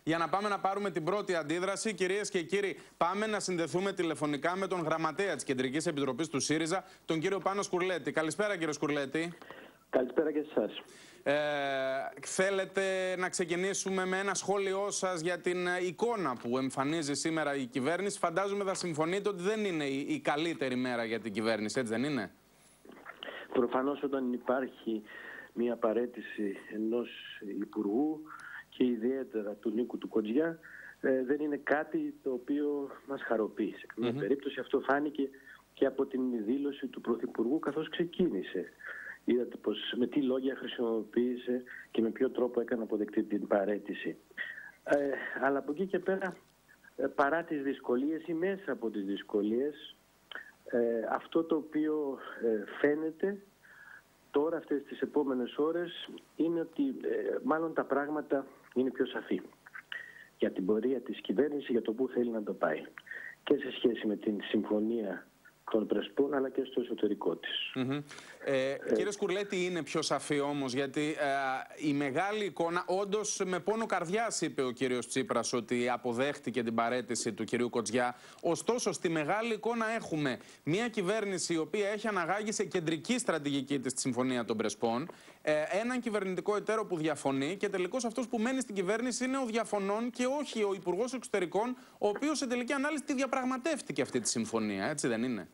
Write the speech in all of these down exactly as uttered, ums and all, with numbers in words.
για να πάμε να πάρουμε την πρώτη αντίδραση. Κυρίες και κύριοι, πάμε να συνδεθούμε τηλεφωνικά με τον γραμματέα της Κεντρικής Επιτροπής του ΣΥΡΙΖΑ, τον κύριο Πάνο Σκουρλέτη. Καλησπέρα, κύριο Σκουρλέτη. Καλησπέρα και σε εσάς. Ε, θέλετε να ξεκινήσουμε με ένα σχόλιο σας για την εικόνα που εμφανίζει σήμερα η κυβέρνηση? Φαντάζομαι θα συμφωνείτε ότι δεν είναι η, η καλύτερη μέρα για την κυβέρνηση, έτσι δεν είναι? Προφανώς όταν υπάρχει μια παραίτηση ενός υπουργού και ιδιαίτερα του Νίκου του Κοντζιά, ε, δεν είναι κάτι το οποίο μας χαροποιεί. Σε καμία mm-hmm. περίπτωση αυτό φάνηκε και από την δήλωση του Πρωθυπουργού καθώς ξεκίνησε. Είδατε πως με τι λόγια χρησιμοποίησε και με ποιο τρόπο έκανε αποδεκτή την παραίτηση. Ε, αλλά από εκεί και πέρα, ε, παρά τις δυσκολίες ή μέσα από τις δυσκολίες, ε, αυτό το οποίο ε, φαίνεται τώρα αυτές τις επόμενες ώρες είναι ότι ε, μάλλον τα πράγματα είναι πιο σαφή για την πορεία της κυβέρνησης, για το που θέλει να το πάει. Και σε σχέση με την συμφωνία των Πρεσπών, αλλά και στο εσωτερικό της. Mm-hmm. ε, ε, κύριε Σκουρλέτη, είναι πιο σαφή όμως, γιατί ε, η μεγάλη εικόνα, όντως με πόνο καρδιάς είπε ο κύριος Τσίπρας ότι αποδέχτηκε την παραίτηση του κυρίου Κοντζιά. Ωστόσο, στη μεγάλη εικόνα έχουμε μια κυβέρνηση η οποία έχει αναγάγει σε κεντρική στρατηγική της τη Συμφωνία των Πρεσπών, ε, έναν κυβερνητικό εταίρο που διαφωνεί και τελικώς αυτός που μένει στην κυβέρνηση είναι ο διαφωνών και όχι ο Υπουργός Εξωτερικών, ο οποίος σε τελική ανάλυση τη διαπραγματεύτηκε αυτή τη συμφωνία, έτσι δεν είναι?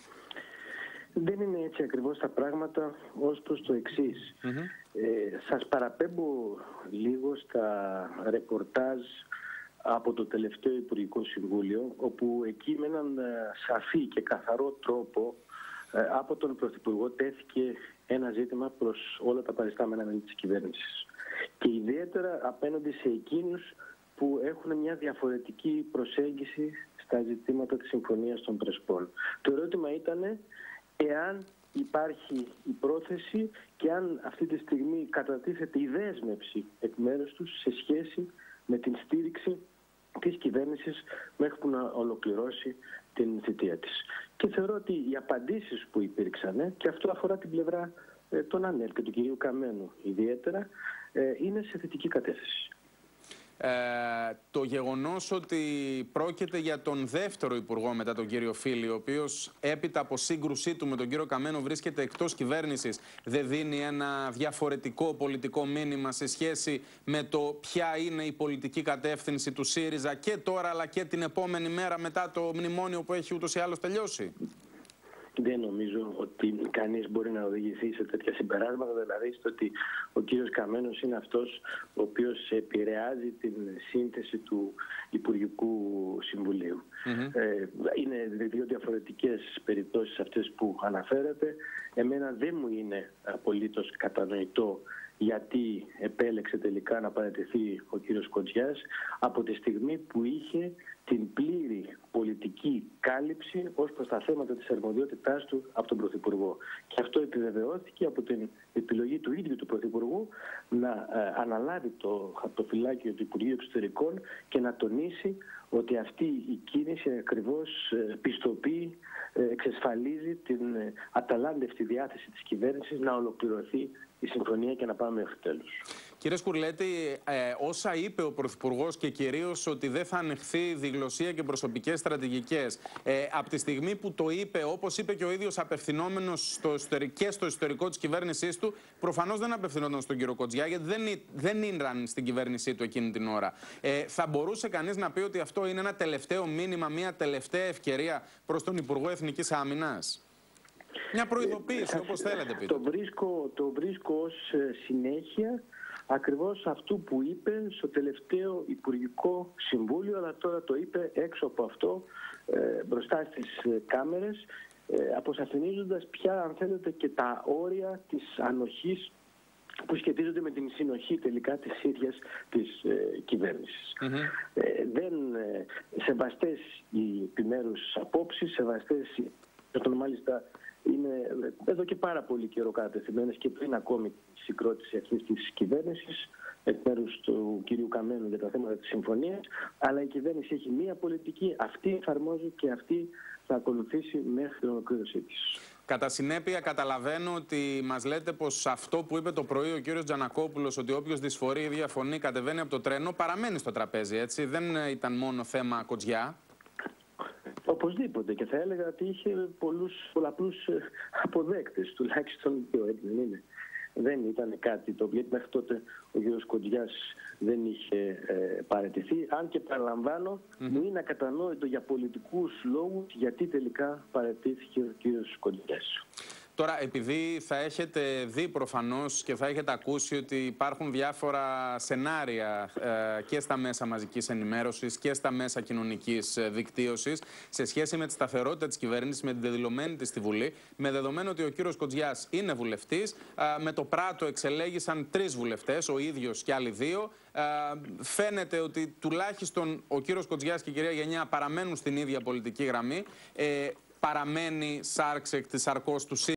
Δεν είναι έτσι ακριβώς τα πράγματα ως προς το εξής. Mm-hmm. Ε, σας παραπέμπω λίγο στα ρεπορτάζ από το τελευταίο Υπουργικό Συμβούλιο, όπου εκεί με έναν σαφή και καθαρό τρόπο ε, από τον Πρωθυπουργό τέθηκε ένα ζήτημα προς όλα τα παριστάμενα μέλη της κυβέρνησης. Και ιδιαίτερα απέναντι σε εκείνους που έχουν μια διαφορετική προσέγγιση στα ζητήματα της Συμφωνίας των Πρεσπών. Το ερώτημα ήταν εάν υπάρχει η πρόθεση και αν αυτή τη στιγμή κατατίθεται η δέσμευση εκ μέρους τους σε σχέση με την στήριξη της κυβέρνησης μέχρι που να ολοκληρώσει την θητεία της. Και θεωρώ ότι οι απαντήσεις που υπήρξαν, και αυτό αφορά την πλευρά ε, των ΑΝΕΛ και του κυρίου Καμένου ιδιαίτερα, ε, είναι σε θετική κατεύθυνση. Ε, το γεγονός ότι πρόκειται για τον δεύτερο υπουργό μετά τον κύριο Φίλη, ο οποίος έπειτα από σύγκρουσή του με τον κύριο Καμένο βρίσκεται εκτός κυβέρνησης, δεν δίνει ένα διαφορετικό πολιτικό μήνυμα σε σχέση με το ποια είναι η πολιτική κατεύθυνση του ΣΥΡΙΖΑ και τώρα αλλά και την επόμενη μέρα μετά το μνημόνιο που έχει ούτως ή άλλως τελειώσει? Δεν νομίζω ότι κανείς μπορεί να οδηγηθεί σε τέτοια συμπεράσματα, δηλαδή στο ότι ο κύριος Καμένος είναι αυτός ο οποίος επηρεάζει την σύνθεση του Υπουργικού Συμβουλίου. Mm-hmm. Ε, είναι δύο διαφορετικές περιπτώσεις αυτές που αναφέρατε. Εμένα δεν μου είναι απολύτως κατανοητό γιατί επέλεξε τελικά να παραιτηθεί ο κύριος Κοντζιάς από τη στιγμή που είχε την πλήρη πολιτική κάλυψη ως προς τα θέματα της αρμοδιότητάς του από τον Πρωθυπουργό. Και αυτό επιβεβαιώθηκε από την επιλογή του ίδιου του Πρωθυπουργού να ε, αναλάβει το χαρτοφυλάκιο του Υπουργείου Εξωτερικών και να τονίσει ότι αυτή η κίνηση ακριβώς ε, πιστοποιεί, ε, εξασφαλίζει την ε, αταλάντευτη διάθεση της κυβέρνησης να ολοκληρωθεί η συμφωνία και να πάμε μέχρι τέλους. Κύριε Σκουρλέτη, ε, όσα είπε ο Πρωθυπουργός και κυρίως ότι δεν θα ανεχθεί διγλωσία και προσωπικές στρατηγικές, ε, από τη στιγμή που το είπε, όπως είπε και ο ίδιος απευθυνόμενος στο και στο ιστορικό της κυβέρνησής του, προφανώς δεν απευθυνόταν στον κύριο Κοντζιά, γιατί δεν, δεν ήραν στην κυβέρνησή του εκείνη την ώρα. Ε, θα μπορούσε κανείς να πει ότι αυτό είναι ένα τελευταίο μήνυμα, μια τελευταία ευκαιρία προς τον Υπουργό Εθνικής Άμυνας? Μια προειδοποίηση, όπως θέλετε πείτε. Το βρίσκω, το βρίσκω ως συνέχεια ακριβώς αυτού που είπε στο τελευταίο Υπουργικό Συμβούλιο, αλλά τώρα το είπε έξω από αυτό, ε, μπροστά στις ε, κάμερες, ε, αποσαφηνίζοντας πια, αν θέλετε, και τα όρια της ανοχής που σχετίζονται με την συνοχή τελικά της ίδιας της ε, κυβέρνησης. Mm-hmm. ε, δεν ε, σεβαστές οι επιμέρους απόψεις, σεβαστές οι, μάλιστα, είναι εδώ και πάρα πολύ καιρό κατευθυμένες και πριν ακόμη τη συγκρότηση αυτής της κυβέρνησης εκ μέρους του κυρίου Καμένου για τα θέματα της συμφωνίας, αλλά η κυβέρνηση έχει μία πολιτική, αυτή εφαρμόζει και αυτή θα ακολουθήσει μέχρι την ολοκλήρωσή της. Κατά συνέπεια, καταλαβαίνω ότι μας λέτε πως αυτό που είπε το πρωί ο κύριος Τζανακόπουλος, ότι όποιος δυσφορεί ή διαφωνεί κατεβαίνει από το τρένο, παραμένει στο τραπέζι, έτσι. Δεν ήταν μόνο θέμα Κοτζιά. Οπωσδήποτε, και θα έλεγα ότι είχε πολλούς, πολλαπλούς αποδέκτες, τουλάχιστον δύο, έτσι δεν είναι. Δεν ήταν κάτι το οποίο μέχρι τότε ο κ. Κοτζιάς δεν είχε ε, παραιτηθεί. Αν και παραλαμβάνω, mm-hmm. μου είναι ακατανόητο για πολιτικούς λόγους γιατί τελικά παραιτήθηκε ο κ. Κοτζιάς. Τώρα, επειδή θα έχετε δει προφανώς και θα έχετε ακούσει ότι υπάρχουν διάφορα σενάρια ε, και στα μέσα μαζικής ενημέρωσης και στα μέσα κοινωνικής ε, δικτύωσης σε σχέση με τη σταθερότητα της κυβέρνησης, με την δεδηλωμένη της στη Βουλή, με δεδομένο ότι ο κύριος Κοτζιάς είναι βουλευτής, ε, με το πράτο εξελέγησαν τρεις βουλευτές, ο ίδιος και άλλοι δύο. Ε, φαίνεται ότι τουλάχιστον ο κύριος Κοτζιάς και η κυρία Γενιά παραμένουν στην ίδια πολιτική γραμμή. Ε, παραμένει σάρξ εκ της σαρκός του